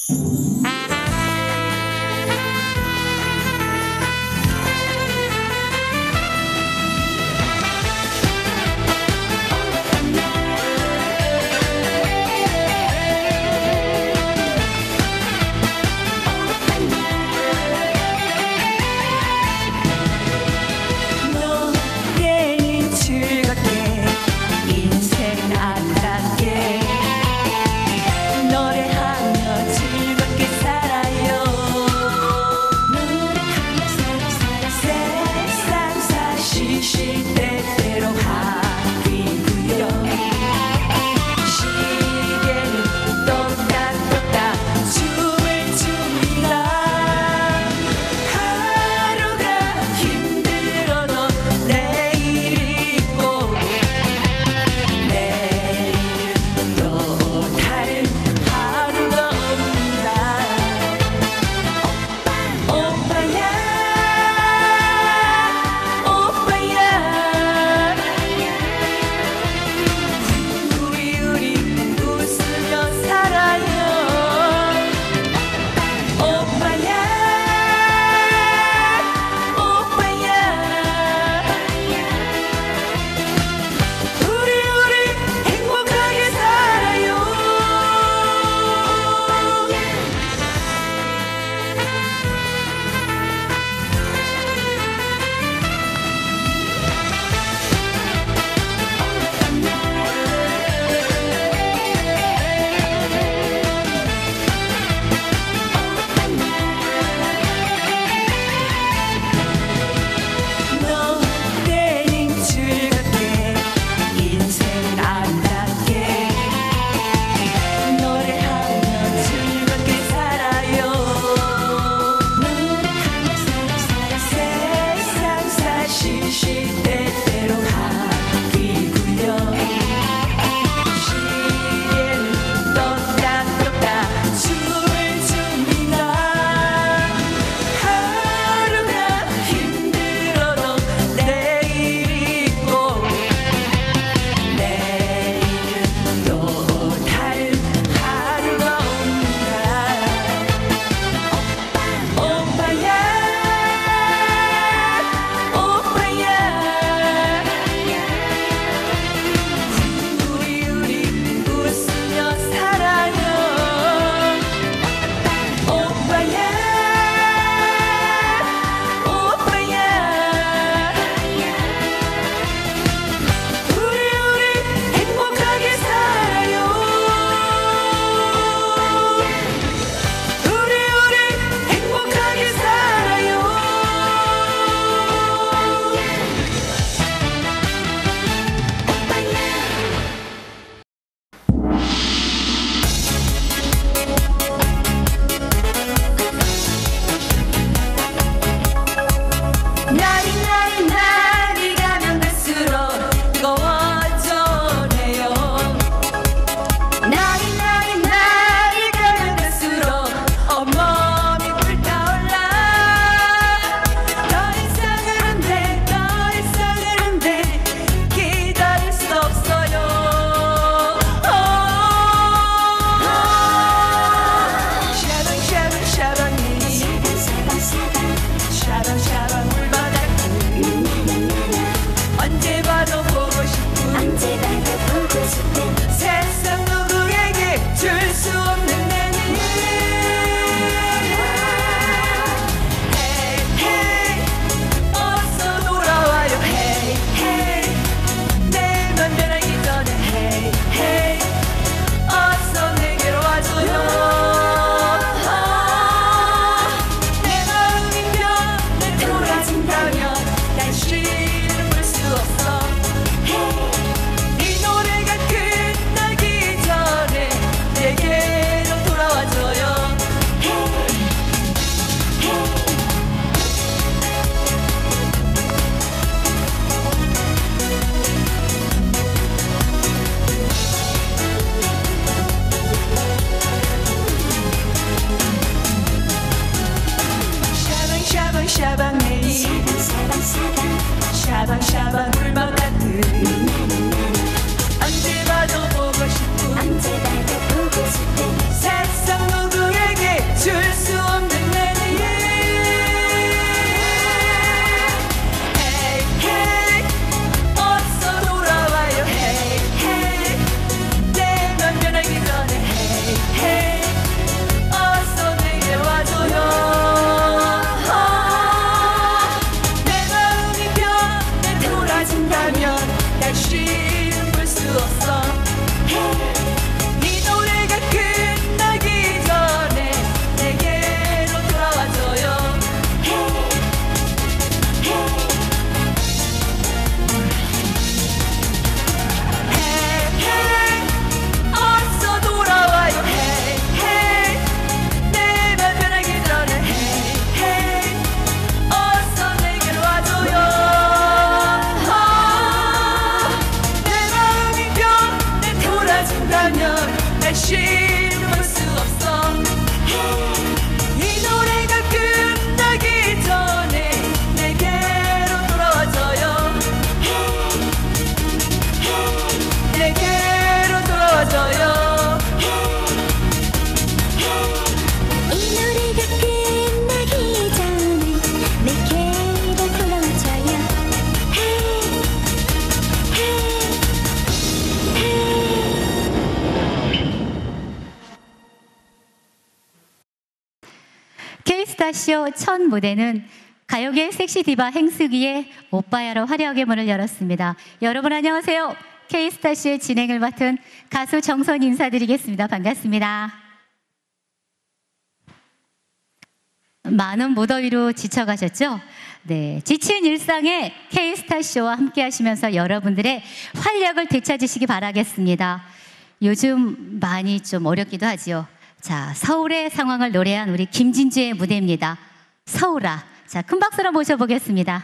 노래는 즐겁게 인생 아름답게 노래하며 즐겁게 K스타쇼 첫 무대는 가요계 섹시 디바 행수기의 오빠야로 화려하게 문을 열었습니다. 여러분 안녕하세요. K스타쇼의 진행을 맡은 가수 정선 인사드리겠습니다. 반갑습니다. 많은 무더위로 지쳐가셨죠? 네, 지친 일상에 K스타쇼와 함께 하시면서 여러분들의 활력을 되찾으시기 바라겠습니다. 요즘 많이 좀 어렵기도 하지요. 자, 서울의 상황을 노래한 우리 김진주의 무대입니다. 서울아. 자, 큰 박수로 모셔보겠습니다.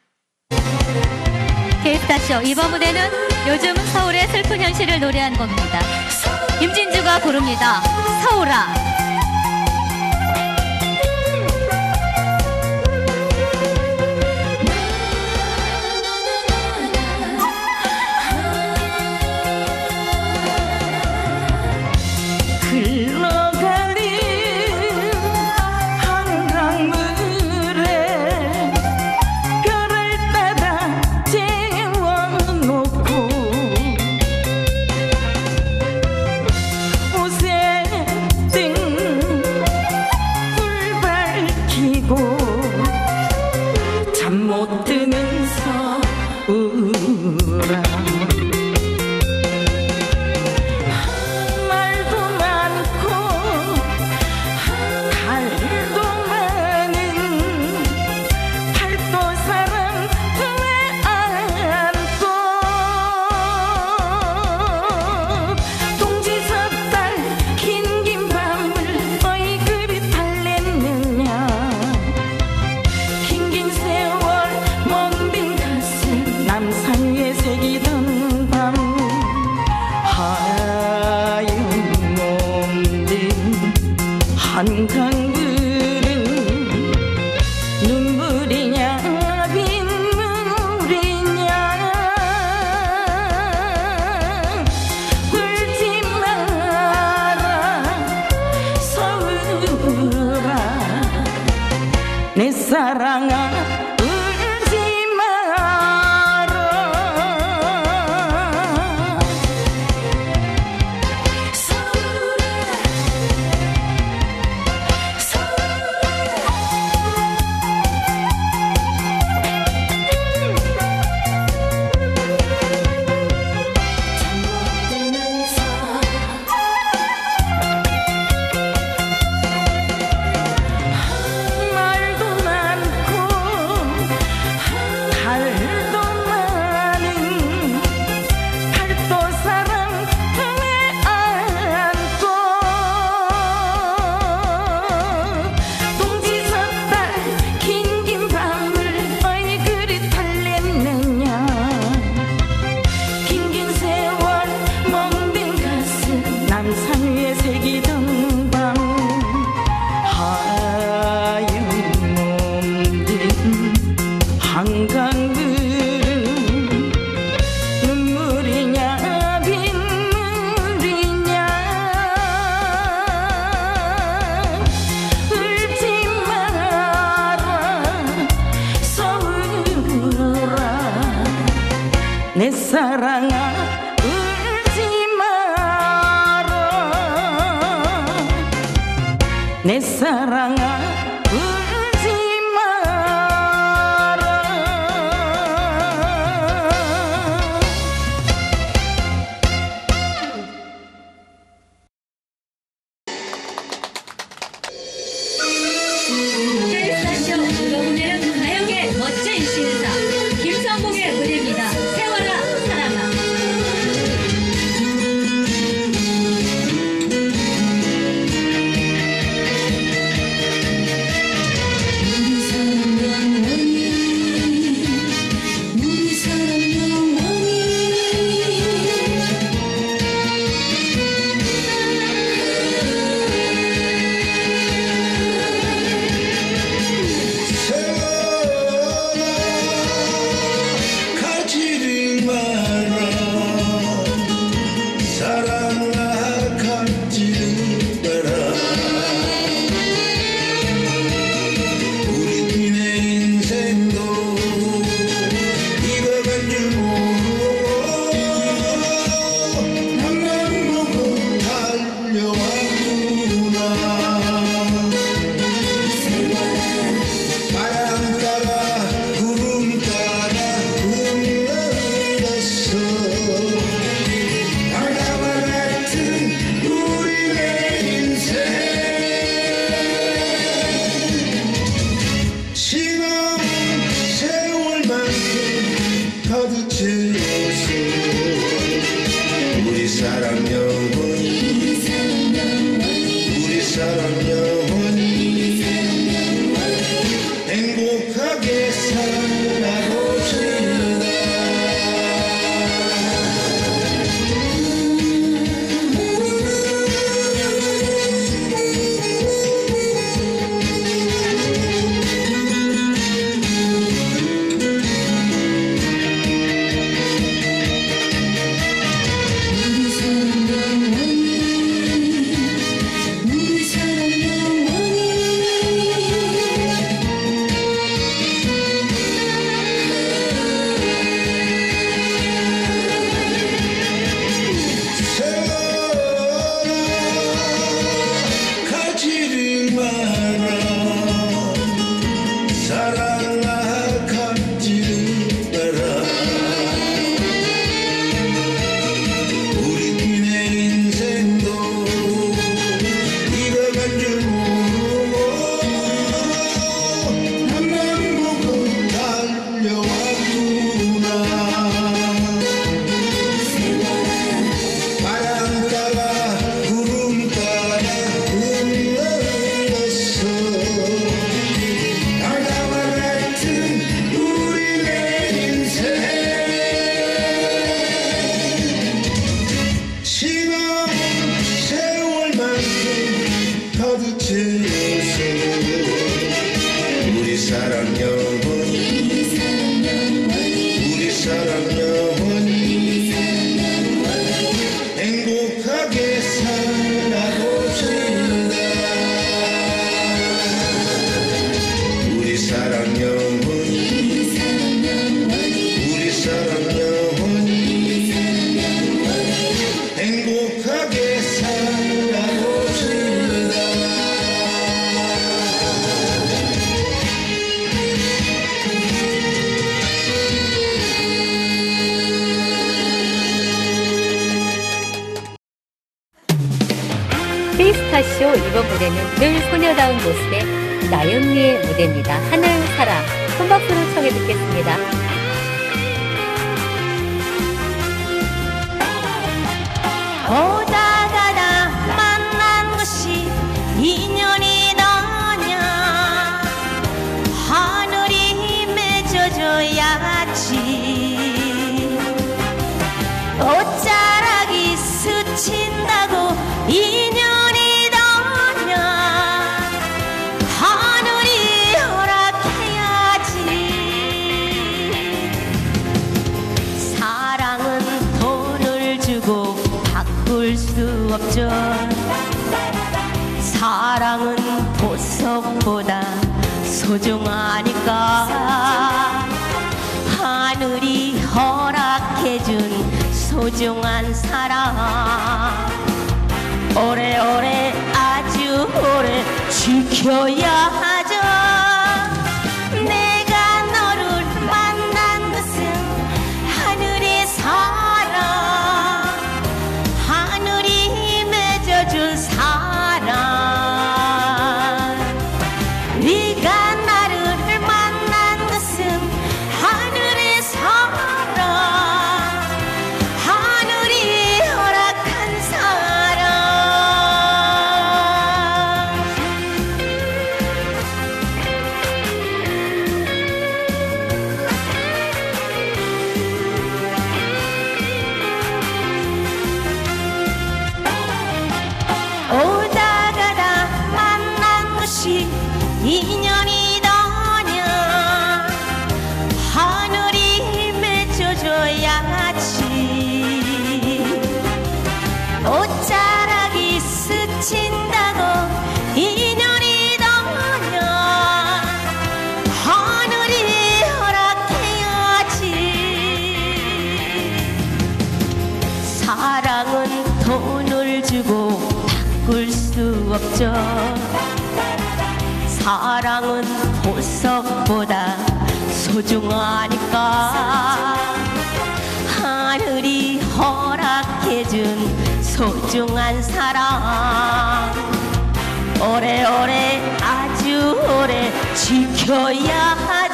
K스타쇼 이번 무대는 요즘 서울의 슬픈 현실을 노래한 곡입니다. 김진주가 부릅니다. 서울아. 내 사랑아 울지 마라. 서울아 울지 마라. 내 사랑아 울지 마라. K스타쇼 여러분의 가요계 멋진 신사 김성국의 무대입니다. 세워라 사랑아. 사랑 영원히 행복하게 살아봅시다. 우리 사랑 영원히 우리 사랑 영원히 행복하게 살아봅시다. 우리 사랑 영원히 우리 사랑 영원히 행복하게 살아봅시다. K스타쇼 이번 무대는 늘 소녀다운 모습의 나영미의 무대입니다. 하늘사랑 큰 박수로 청해 듣겠습니다. 오다가다 만난 것이 인연이더냐. 하늘이 맺어줘야지. 옷자락이 스친다고 인연이더냐. 하늘이 허락해야지. 사랑은 돈을 주고 바꿀 수 없죠. 사랑은 보석보다 소중하니까. 하늘이 허락해준 소중한 사랑 오래오래 아주 오래 지켜야 하죠. 내가 너를 만난 것은 하늘의 사랑, 하늘이 맺어준 사랑. 네가 나를 만난 것은 하늘의 사랑, 하늘이 허락한 사랑. 오다가다 만난 것이 인연이더냐. 하늘이 맺어줘야지. 옷자락이 스친다고 인연이더냐. 하늘이 허락해야지. 사랑은 돈을 주고 바꿀 수 없죠. 사랑은 보석보다 소중하니까. 하늘이 허락해준 소중한 사랑 오래오래 아주 오래 지켜야 하죠.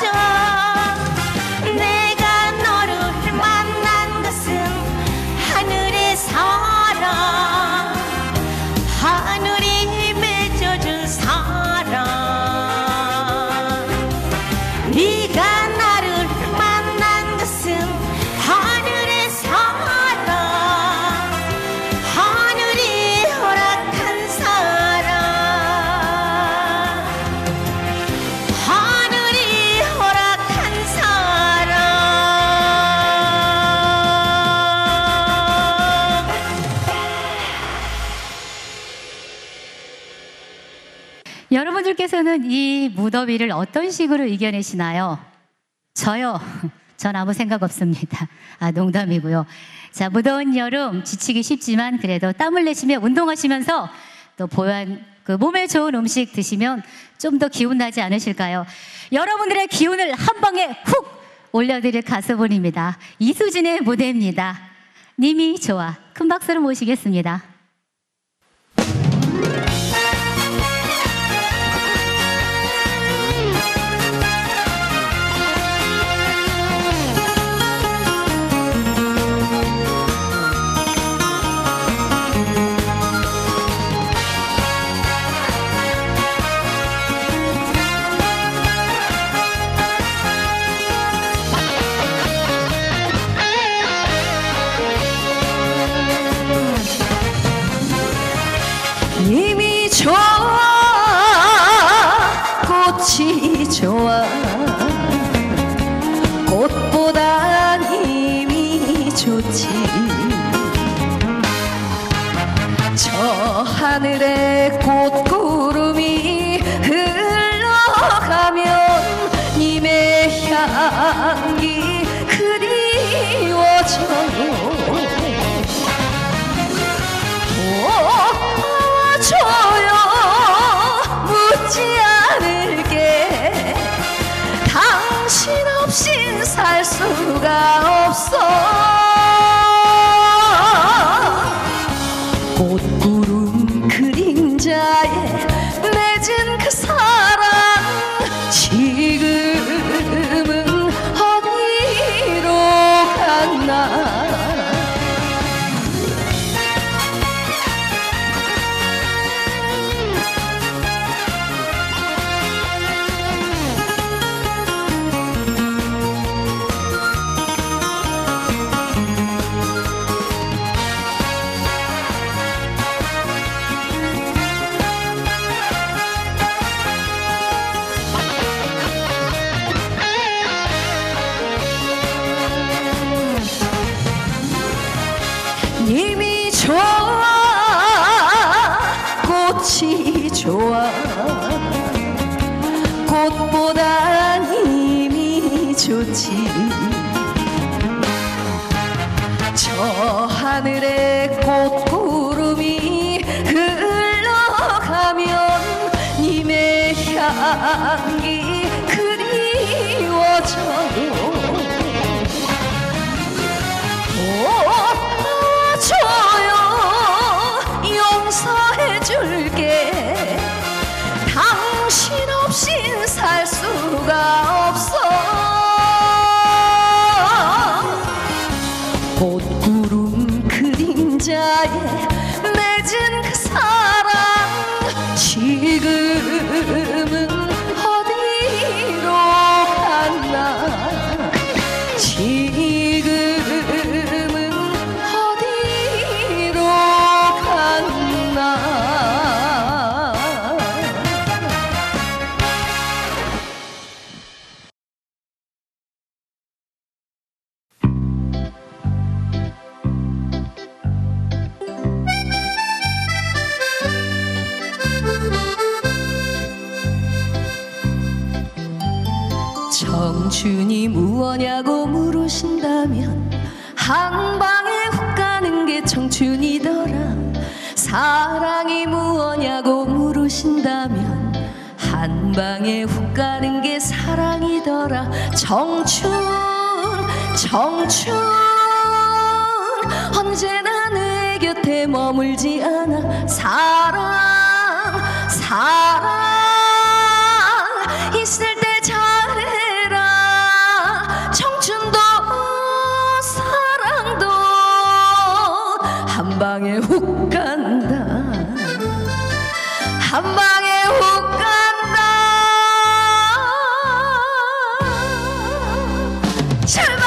내가 너를 만난 것은 하늘의 사랑, 하늘이 맺어준 여러분들께서는 이 무더위를 어떤 식으로 이겨내시나요? 저요? 전 아무 생각 없습니다. 농담이고요. 자, 무더운 여름 지치기 쉽지만 그래도 땀을 내시며 운동하시면서 또 몸에 좋은 음식 드시면 좀 더 기운 나지 않으실까요? 여러분들의 기운을 한 방에 훅 올려드릴 가수분입니다. 이수진의 무대입니다. 님이 좋아. 큰 박수로 모시겠습니다. 님이 좋아 꽃이 좋아 꽃보다 님이 좋지 저 하늘에 꽃구름이 흘러가면 님의 향기 그리워져요 줘요 묻지 않을게 당신 없인 살 수가 없어 꽃구름 그림자에 맺은 그 사랑 지금은 어디로 갔나 님이 좋아 꽃이 좋아 꽃보다 님이 좋지 저 하늘에 꽃구름이 흘러가면 님의 향기 그리워져요 줘요 용서해줄게 당신 없인 살 수가 없어 꽃구름 그림자에 맺은 그 사랑 지금은 어디로 갔나 지금은 어디로 갔나 청춘이 무엇냐고 물으신다면 한 방에 훅 가는 게 청춘이더라 사랑이 무엇냐고 물으신다면 한 방에 훅 가는 게 사랑이더라 청춘 언제나 내 곁에 머물지 않아 사랑 있을 때 잘해라 청춘도 사랑도 한 방에 훅 간다 한 방에 훅 간다 제발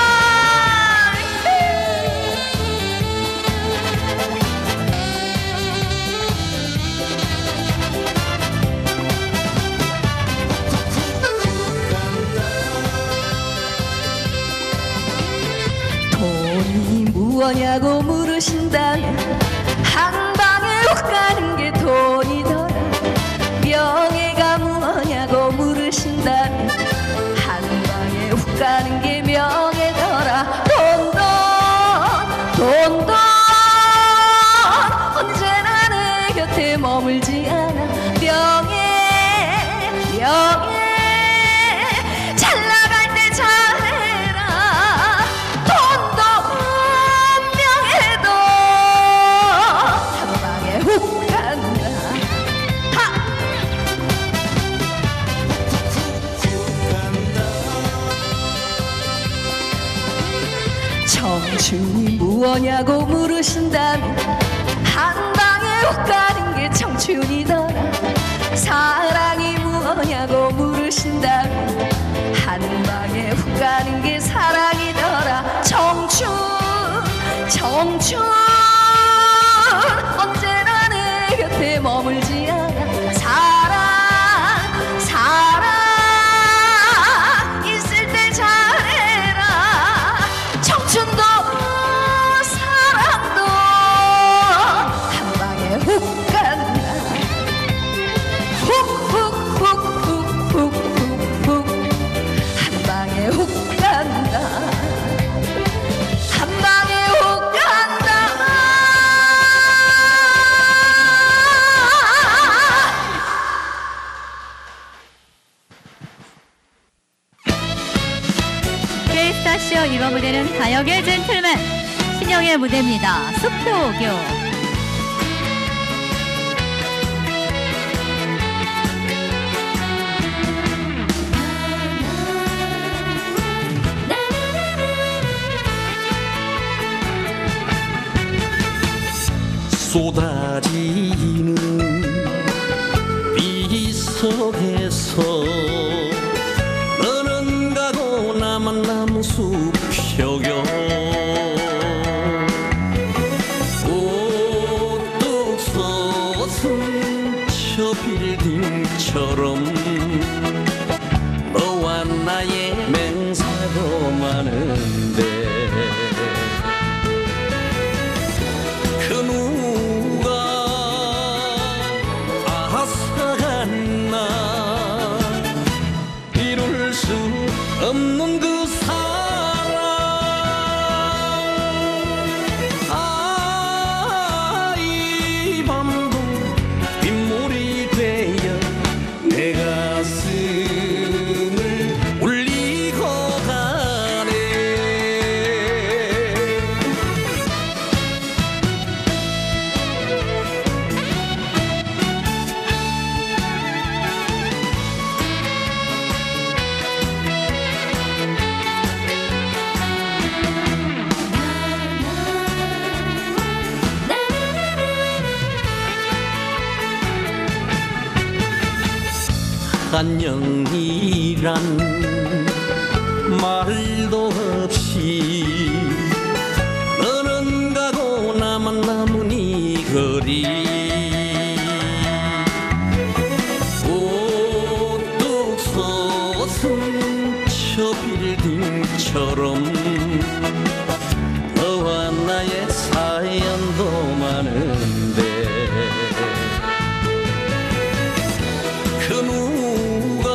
돈이 무엇냐고 물으신다면 한 방에 훅 가는 게 돈이더라 무엇냐고 물으신다면 한 방에 훅 가는 게 청춘이더라. 사랑이 무엇냐고 물으신다면 한 방에 훅 가는 게 사랑이더라. 청춘 청춘 언제나 내 곁에 머물지 않아. 사랑 사랑 있을 때 잘해라. 청춘도 사랑도 한 방에 훅 간다. 훅훅훅훅훅훅 한 방에 훅 간다. 한 방에 훅 간다. K스타쇼 이번 무대는 가요계 젠틀맨 신영의 무대입니다. 수표교. 쏟아지는 비 속에서 너는 가고 나만 남은 수표교. 우뚝 솟은 저 빌딩처럼 너와 나의 맹사고 많은데 그 누가 아사갔나. 이룰 수 없는 그 사랑. 아, 이 밤도 빗물이 되어 내 가슴을 울리고 가네. 안녕이란 말도 없이 너는 가고 나만 남은 이 거리. 우뚝 솟은 저 빌딩처럼 너와 나의 사연도 많은데 그 누가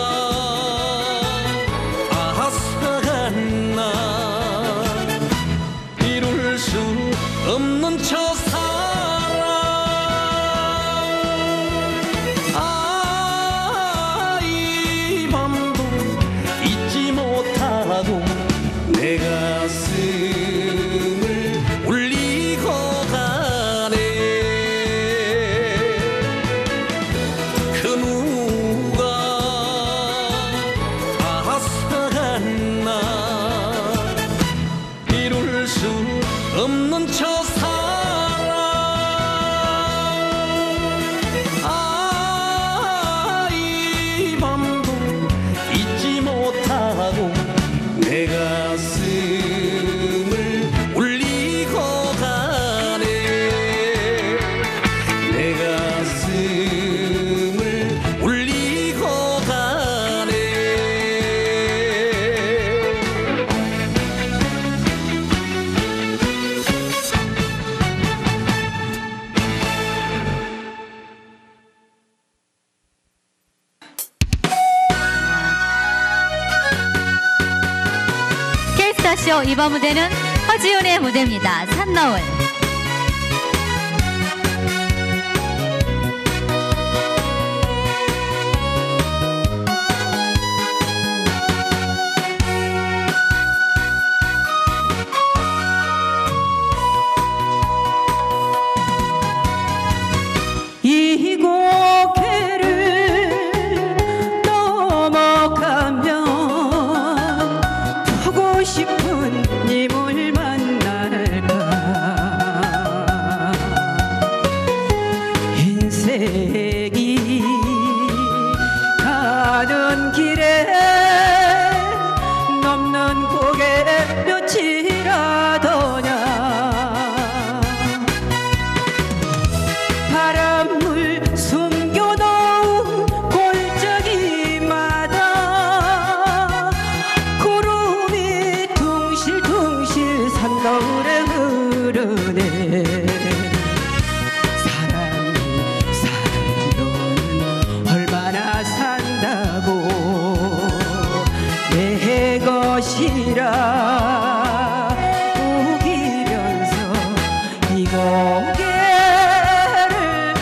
아사갔나. 이룰 수 없는 저 사랑. 아, 이 밤도 잊지 못하고 내 가슴을 울리고 가네. 그 누가 아사갔나. 이룰 수 없는 저 사랑. 아, 이 밤도 잊지 못하고 내 가슴을 울리고 가네. 내 가슴을 울리고 가네. K스타쇼 이번 무대는 허지훈의 무대입니다. 산너울. 이 고개를 넘어가면 보고 싶은 님을 만날까. 가는 길에 넘는 고개 몇이라더냐 바람물 숨겨놓은 골짜기마다 구름이 둥실둥실 산너울에 흐르네 내 것이라 우기면서 이 고개를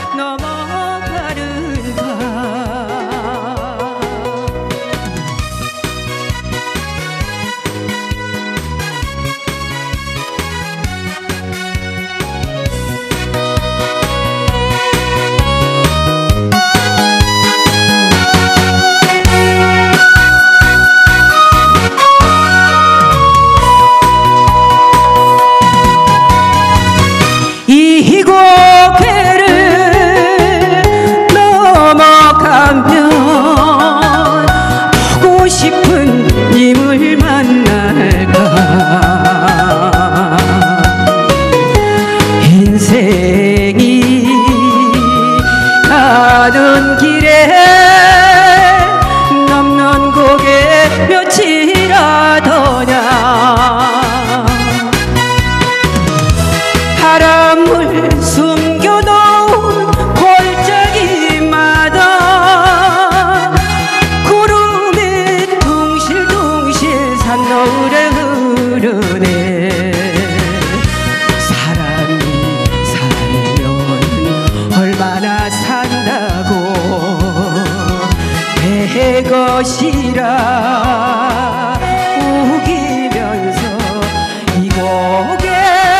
넘어가는가 이 고개를 넘어가면 보고 싶은 님을 만날까 인생이 가는 길에 넘는 고개 몇이라더냐 바람을 숨겨놓은 골짜기마다 구름이 둥실둥실 산너울에 흐르네 사람이 살면 얼마나 산다고 내 것이라 우기면서 이 고개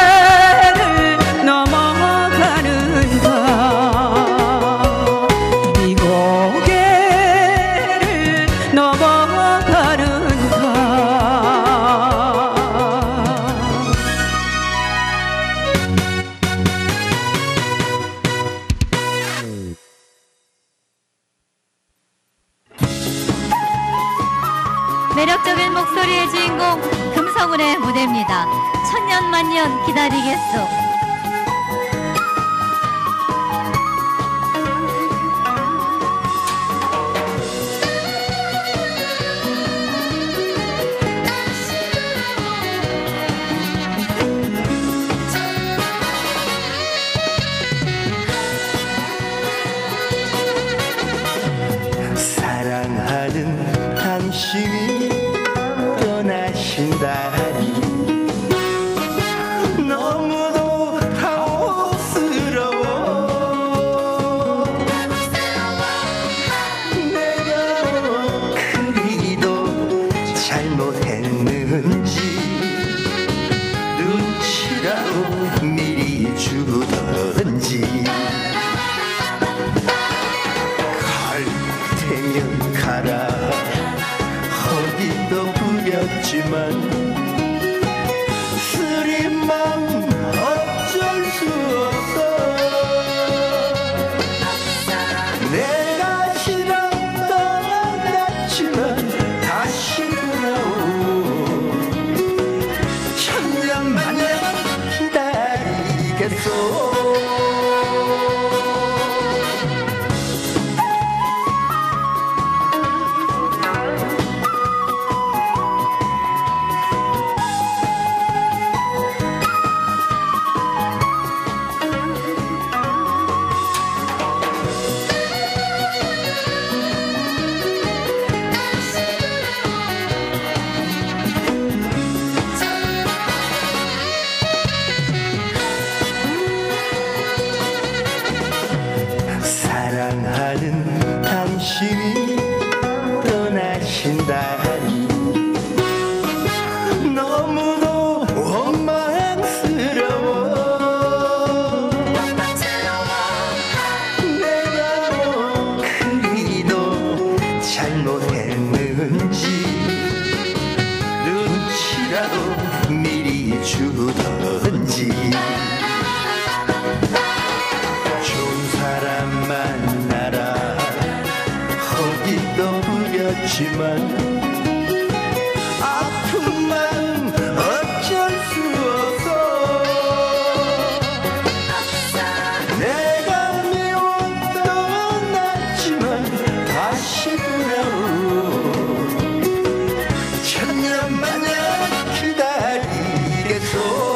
이 고개를 넘어가는가 매력적인 목소리의 주인공 금성훈의 무대입니다. 천년만년 기다리겠소. 사랑하는 당신이 떠나신다니 너무도 가혹스러워 내가 그리도 잘못했는지 눈치라도 미리 주던지 되면 가라 어디도 부렸지만 쓰린 마음 어쩔 수 없어 내가 싫어 떠나갔지만 다시 돌아오 천년만년 기다리겠소 사랑하는 당신이 떠나신다니 너무도 원망스러워 내가 뭐 그리도 잘못했는지 눈치라도 미리 주던지 좋은 사람 만나라 어디도 않지만 아픈 마음 어쩔 수 없어. 내가 미웠던 났지만 다시 돌아오. 천년만년 기다리겠소.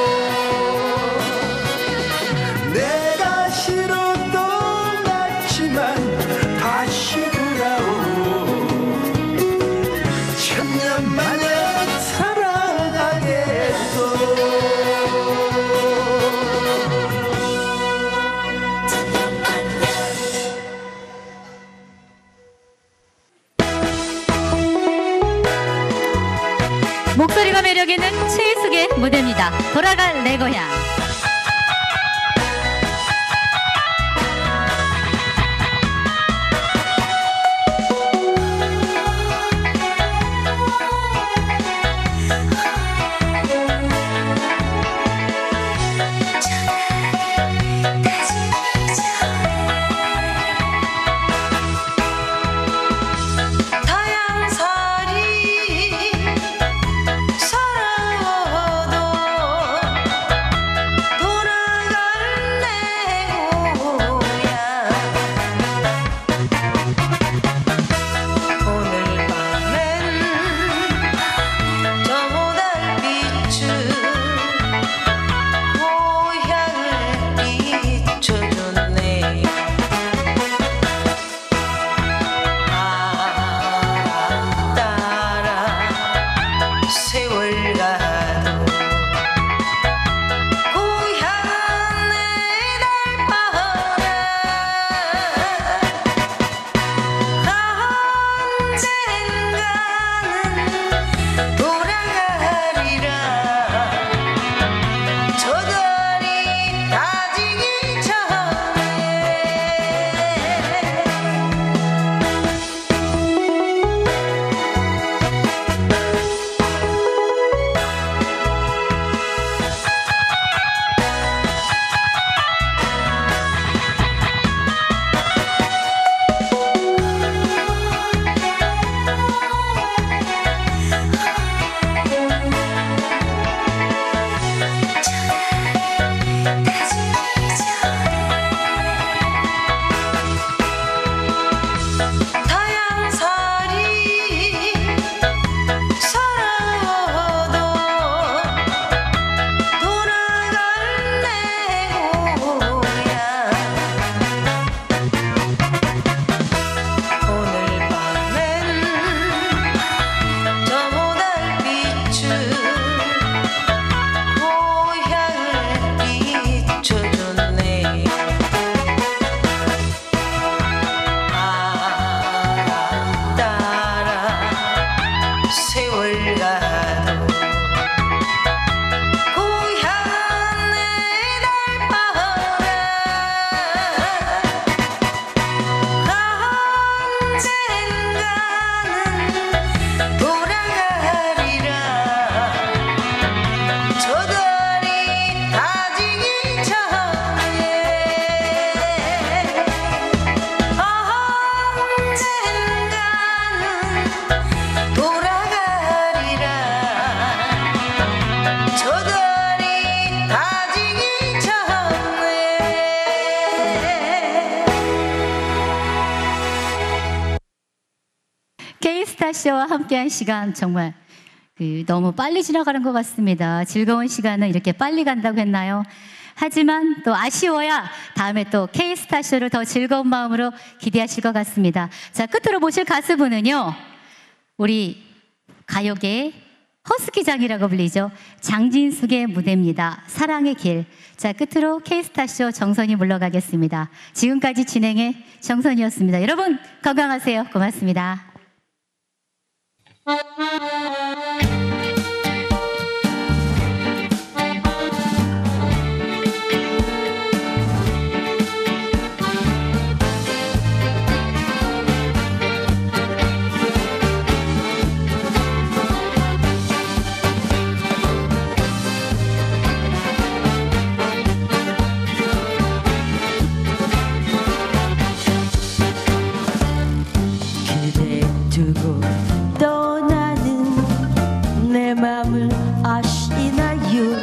내가 싫었던 났지만 다시 돌아오. 천년만년 사랑하겠소. 목소리가 매력 있는 최희숙의 무대입니다. 돌아갈 내 고향. K스타쇼와 함께한 시간 정말 너무 빨리 지나가는 것 같습니다. 즐거운 시간은 이렇게 빨리 간다고 했나요? 하지만 또 아쉬워야 다음에 또 K스타쇼를 더 즐거운 마음으로 기대하실 것 같습니다. 자, 끝으로 모실 가수분은요, 우리 가요계의 허스키장이라고 불리죠. 장진숙의 무대입니다. 사랑의 길. 자, 끝으로 K스타쇼 정선이 물러가겠습니다. 지금까지 진행의 정선이었습니다. 여러분 건강하세요. 고맙습니다. 그대 두고 떠나는 내 맘을 아시나요?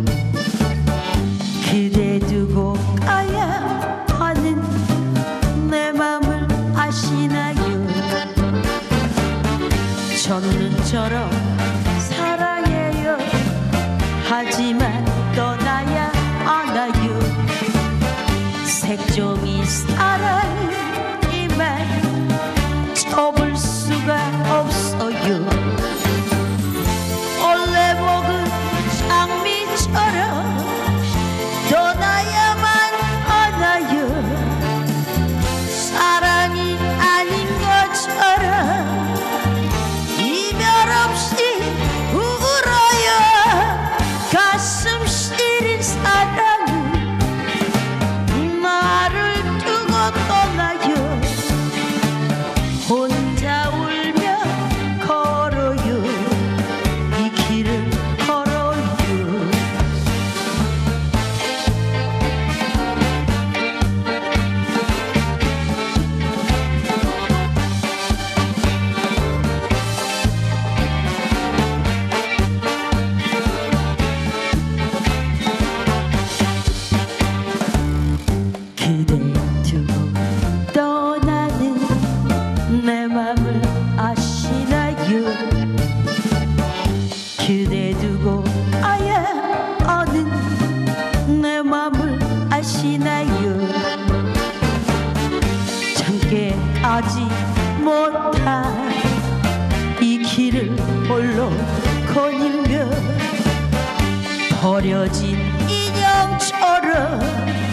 그대 두고 가야 하는 내 맘을 아시나요? 첫눈처럼 사랑해요. 하지만 떠나야 하나요? 색종이 사랑이만 접을 수가 없어요. 원래 먹은 장미처럼 떠나야만 하나요? 사랑이 아닌 것처럼 이별 없이 울어요. 가슴 시린 사랑은 나를 두고 떠나요. 혼자 울며 걸어요. 이 길을 걸어요. 그대 두고 떠나는 내 맘을 아시나요? 그대 두고 가야 하는 내 맘을 아시나요? 참게 하지 못한 이 길을 홀로 거닐며 버려진 인형처럼